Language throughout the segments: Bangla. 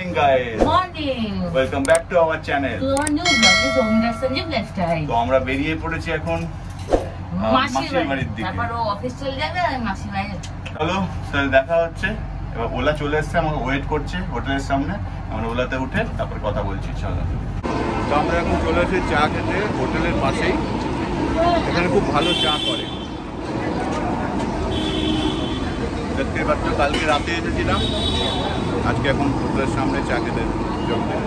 Morning guys. Morning. Welcome back to our channel. To our new vlog is Roumi.Sanjib Lifestyle. তো আমরা বেরিয়ে পড়েছি এখন মাসির বাড়ির দিকে। তারপর ও অফিস চলে যাবে আর মাসির বাড়ি। চলো তাহলে দেখা হচ্ছে। এবার ওলা চলে এসেছে, আমাকে ওয়েট করছে হোটেলের সামনে। আমরা ওলাতে উঠে তারপর কথা বলছি। চলো। তো আমরা এখন চলে এসেছি চা খেতে হোটেলের পাশেই। এখানে খুব ভালো চা করে। দেখতে পাচ্ছ কালকে রাতে এসেছিলাম, আজকে এখন হোটেলের সামনে চা খেতে যোগ দেব।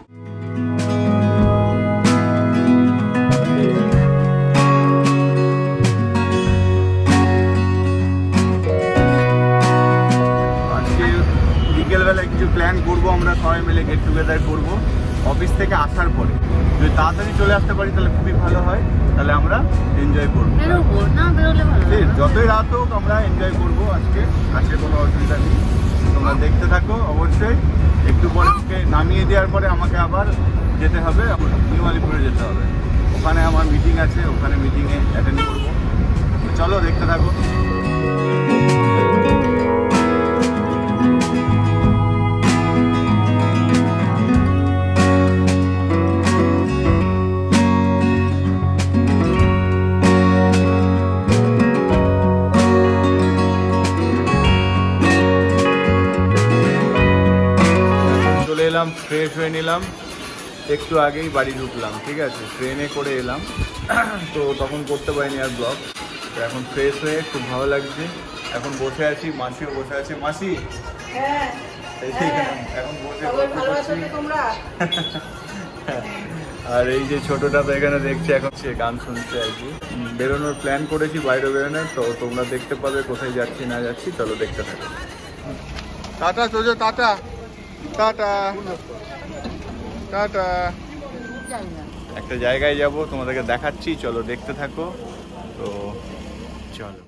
আজকে বিকেলবেলা কিছু প্ল্যান করবো, আমরা সবাই মিলে গেট টুগেদার করবো অফিস থেকে আসার পরে। যদি তাড়াতাড়ি চলে আসতে পারি তাহলে খুবই ভালো হয়, তাহলে আমরা এনজয় করবো। যতই রাত হোক আমরা এনজয় করবো আজকে, আজকে কোনো অসুবিধা নেই। তোমরা দেখতে থাকো। অবশ্যই একটু পরে নামিয়ে দেওয়ার পরে আমাকে আবার যেতে হবে, নিউ আলিপুরে যেতে হবে। ওখানে আমার মিটিং আছে, ওখানে মিটিংয়ে অ্যাটেন্ড করবো। চলো দেখতে থাকো। ফ্রেশ হয়ে নিলাম, একটু আগেই বাড়ি ঢুকলাম, ঠিক আছে। ট্রেনে করে এলাম, তো তখন করতে পারিনি আর ব্লগ। তো এখন ফ্রেশ হয়ে খুব ভালো লাগছে। এখন বসে আছি, মাসিও বসে আছে। মাসি এখন বসে আর এই যে ছোটটা তো এখানে দেখছে, এখন সে গান শুনছে আর কি। বেরোনোর প্ল্যান করেছি, বাইরে বেরোনোর। তো তোমরা দেখতে পাবে কোথায় যাচ্ছি না যাচ্ছি। চলো দেখতে থাকো। টাটা সোজো, টাটা টাটা টাটা। একটা জায়গায় যাব, তোমাদেরকে দেখাচ্ছি। চলো দেখতে থাকো। তো চলো।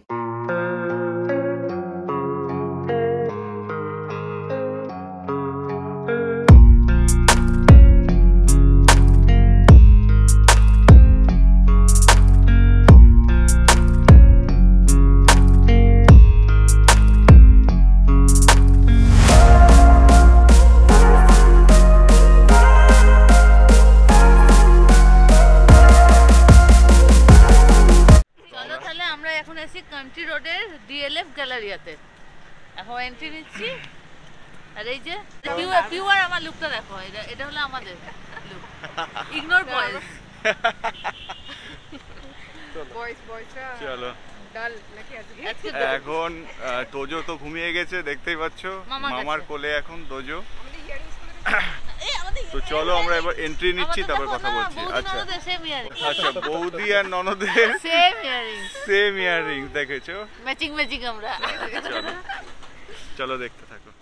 কান্ট্রি রোডের ডিএলএফ গ্যালারিয়াতে এখন এন্ট্রি নিচ্ছি। আর এই যে পিওর আমার লুকটা দেখো, এটা হলো আমাদের লুক। Ignore boys. চলো। এখন তোজো তো ঘুমিয়ে গেছে, দেখতেই পাচ্ছ। মামার কোলে এখন তোজো। তো চলো আমরা এবার এন্ট্রি নিচ্ছি, তারপর কথা বলছি। আচ্ছা আচ্ছা, বৌদি আর ননদের সেম ইয়াররিং দেখেছো, ম্যাচিং ম্যাচিং আমরা। চলো দেখতে থাকো।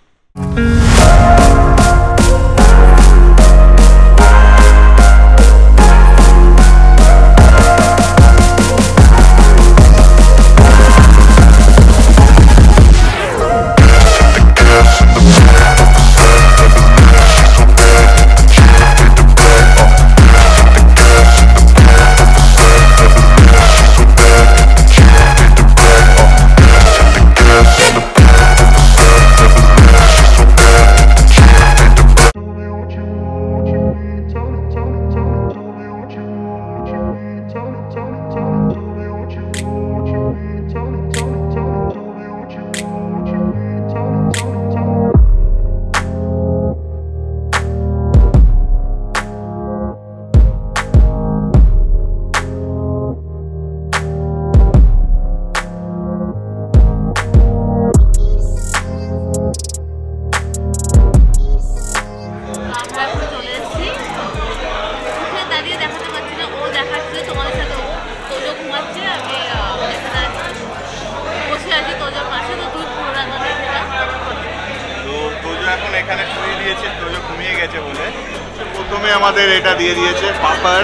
এখানে শুয়ে দিয়েছে, তোজো ঘুমিয়ে গেছে বলে। প্রথমে আমাদের এটা দিয়ে দিয়েছে পাপার।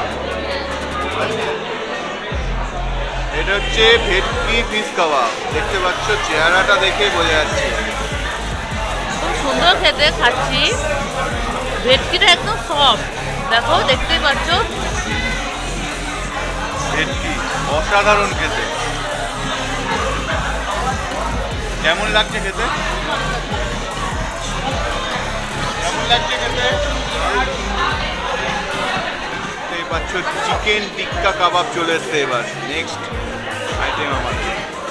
এটা হচ্ছে ভেটকি ফিশ কাবাব। দেখতে পাচ্ছ, চেহারাটা দেখে বোঝা যাচ্ছে খুব সুন্দর খেতে। খাচ্ছি, ভেটকিটা একদম সফট, দেখো দেখতেই পাচ্ছ। ভেটকি অসাধারণ খেতে। কেমন লাগছে খেতে? লাগছে খেতে। এই পাচ্ছ চিকেন টিক্কা কাবাব চলে এসছে এবার নেক্সট আইটেম আমাদের।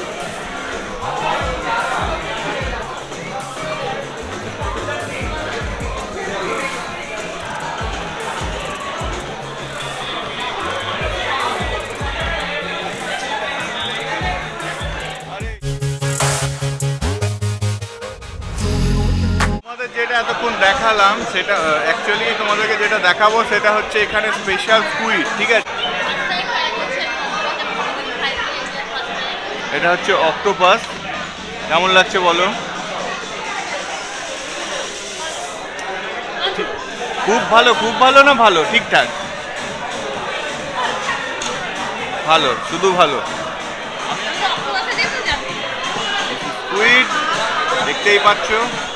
যেটা এতক্ষণ দেখালাম সেটা অ্যাকচুয়ালি তোমাদেরকে যেটা দেখাবো সেটা হচ্ছে এখানে স্পেশাল স্কুইড, ঠিক আছে? এটা হচ্ছে অক্টোপাস। কেমন লাগছে বলো? খুব ভালো, খুব ভালো না ভালো? ঠিকঠাক ভালো, শুধু ভালো। স্কুইড দেখতেই পাচ্ছ।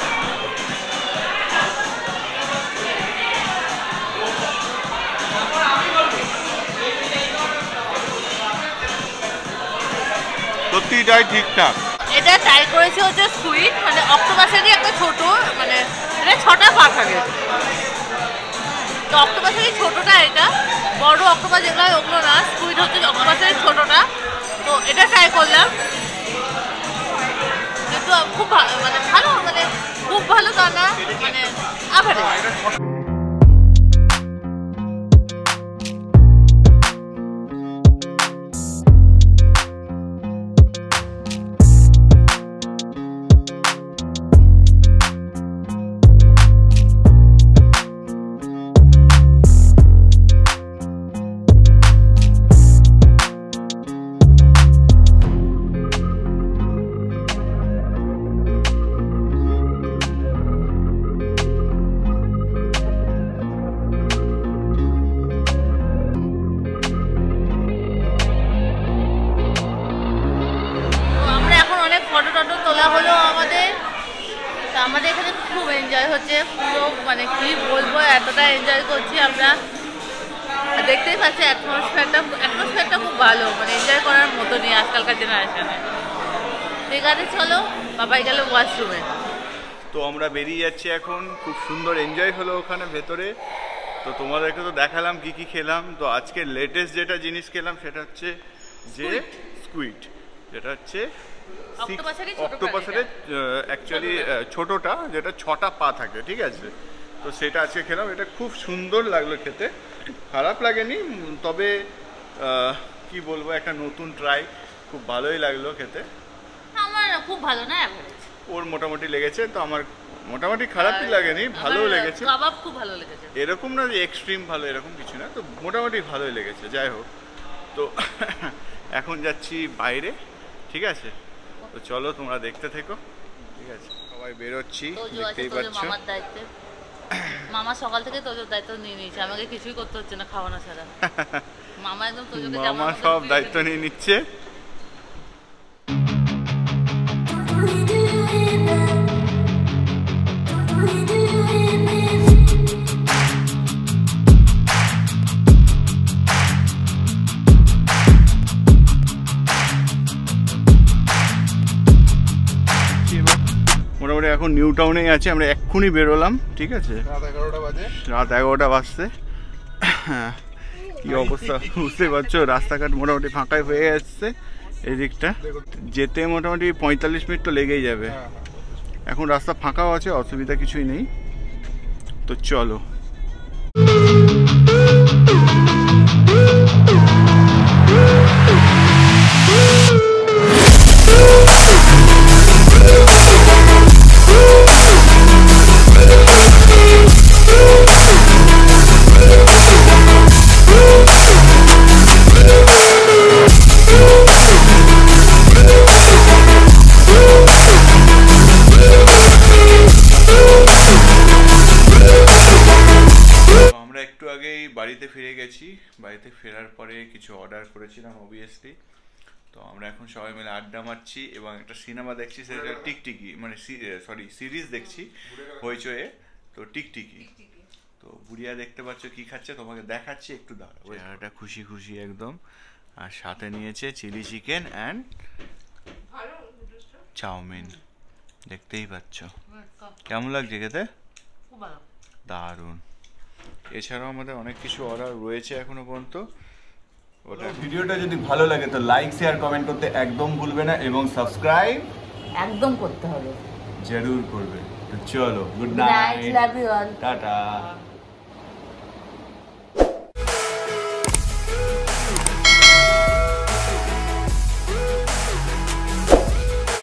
সত্যিটাই ঠিকঠাক। এটা ট্রাই করেছি হচ্ছে স্কুইড, মানে অক্টোপাসেরই একটা ছোট, মানে এটা 6টা পা থাকে। তো অক্টোপাসেরই ছোটটা, এটা বড় অক্টোপাস যেগুলো হয় ওগুলো না, স্কুইড হচ্ছে অক্টোপাসের ছোটটা। তো এটা ট্রাই করলাম, কিন্তু খুব মানে ভালো, মানে খুব ভালো তা না, মানে অ্যাভারেজ। আমাদের এখানে খুব এনজয় হচ্ছে, পুরো মানে কি বলবো, এতটা এনজয় করছি আমরা। দেখতেই পাচ্ছি অ্যাটমসফিয়ারটা খুব ভালো, মানে এনজয় করার মতো নেই আজকালকার জেনারেশনে। ঠিক আছে, চলো বাবাই গেল ওয়াশরুমে। তো আমরা বেরিয়ে যাচ্ছি এখন। খুব সুন্দর এনজয় হলো ওখানে ভেতরে। তো তোমাদেরকে তো দেখালাম কি কি খেলাম। তো আজকে লেটেস্ট যেটা জিনিস খেলাম সেটা হচ্ছে যে স্কুইড, যেটা হচ্ছে অক্টোপাসের অ্যাকচুয়ালি ছোটটা, যেটা 6টা পা থাকে, ঠিক আছে? তো সেটা আজকে খেলাম। এটা খুব সুন্দর লাগলো খেতে, খারাপ লাগেনি। তবে কি বলবো, একটা নতুন ট্রাই, খুব ভালোই লাগলো খেতে। আমার খুব ভালো না, ওর মোটামুটি লেগেছে। তো আমার মোটামুটি খারাপই লাগেনি, ভালোও লেগেছে। কাবাব খুব ভালো লেগেছে, এরকম না যে এক্সট্রিম ভালো, এরকম কিছু না। তো মোটামুটি ভালোই লেগেছে। যাই হোক, তো এখন যাচ্ছি বাইরে, ঠিক আছে? তো চলো তোমরা দেখতে থেকো, ঠিক আছে? সবাই বেরোচ্ছি, দেখতেই পাচ্ছ। মামা সকাল থেকে তোজোর দায়িত্ব নিয়ে নিয়েছে, আমাকে কিছুই করতে হচ্ছে না খাওয়ানো ছাড়া। মামা একদম তোজোকে মামা সব দায়িত্ব নিয়ে নিচ্ছে। মোটামুটি এখন নিউ টাউনেই আছে, আমরা এক্ষুনি বেরোলাম, ঠিক আছে? রাত 11টা বাজছে। কি অবস্থা বুঝতে পারছো, রাস্তাঘাট মোটামুটি ফাঁকাই হয়ে যাচ্ছে এই দিকটা। যেতে মোটামুটি 45 মিনিট তো লেগেই যাবে। এখন রাস্তা ফাঁকাও আছে, অসুবিধা কিছুই নেই। তো চলো। বাড়িতে ফিরে গেছি। বাড়িতে ফেরার পরে কিছু অর্ডার করেছিলাম অবভিয়াসলি। তো আমরা এখন সবাই মিলে আড্ডা মারছি এবং একটা সিনেমা দেখছি, সেটা টিকটিকি, মানে সিরিজ দেখছি হইচয়ে। তো টিকটিকি, তো বুড়িয়া দেখতে পাচ্ছ কি খাচ্ছে, তোমাকে দেখাচ্ছি, একটু দাঁড়াও। এটা খুশি খুশি একদম। আর সাথে নিয়েছে চিলি চিকেন অ্যান্ড চাউমিন, দেখতেই পাচ্ছ। কেমন লাগছে খেতে? দারুণ। এছাড়াও আমাদের অনেক কিছু অর্ডার রয়েছে এখনো পর্যন্ত। ওটা ভিডিওটা যদি ভালো লাগে তো লাইক শেয়ার কমেন্ট করতে একদম ভুলবে না, এবং সাবস্ক্রাইব একদম করতে হবে, জরুর করবে। তো চলো, good night, night, love you all, tata.